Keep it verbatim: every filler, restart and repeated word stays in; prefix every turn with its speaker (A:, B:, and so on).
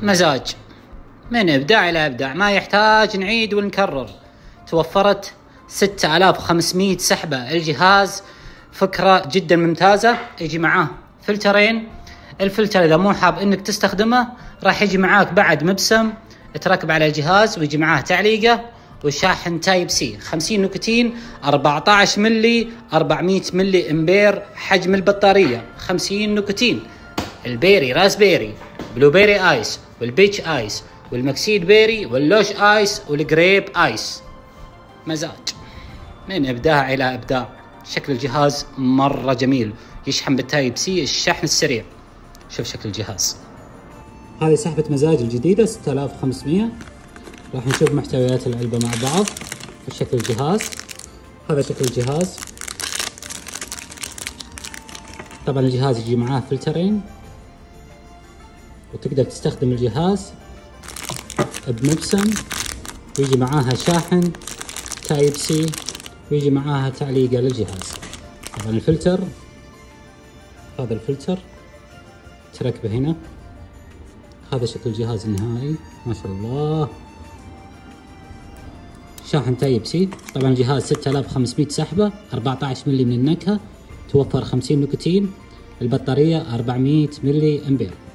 A: مزاج من إبداع إلى إبداع، ما يحتاج نعيد ونكرر. توفرت ستة آلاف وخمسمئة سحبة. الجهاز فكرة جدا ممتازة، يجي معاه فلترين. الفلتر إذا مو حاب إنك تستخدمه راح يجي معاك بعد مبسم تركب على الجهاز، ويجي معاه تعليقة وشاحن تايب سي. خمسين نيكوتين، أربعة عشر ملي، أربعمئة ملي امبير حجم البطارية. خمسين نيكوتين. البيري راسبيري، بلوبيري ايس، والبيتش ايس، والمكسيد بيري، واللوش ايس، والجريب ايس. مزاج من ابداع الى ابداع. شكل الجهاز مرة جميل، يشحن بالتايب سي الشحن السريع. شوف شكل الجهاز. هذه سحبة مزاج الجديدة ستة آلاف وخمسمئة. راح نشوف محتويات العلبة مع بعض. شكل الجهاز، هذا شكل الجهاز. طبعا الجهاز يجي معاه فلترين، وتقدر تستخدم الجهاز بمبسم، ويجي معاها شاحن تايب سي، ويجي معاها تعليقة للجهاز. طبعا الفلتر، هذا الفلتر تركبه هنا. هذا شكل الجهاز النهائي، ما شاء الله. شاحن تايب سي. طبعا الجهاز ستة آلاف وخمسمئة سحبة، أربعة عشر ملي من النكهة، توفر خمسين نيكوتين. البطارية أربعمئة ملي امبير.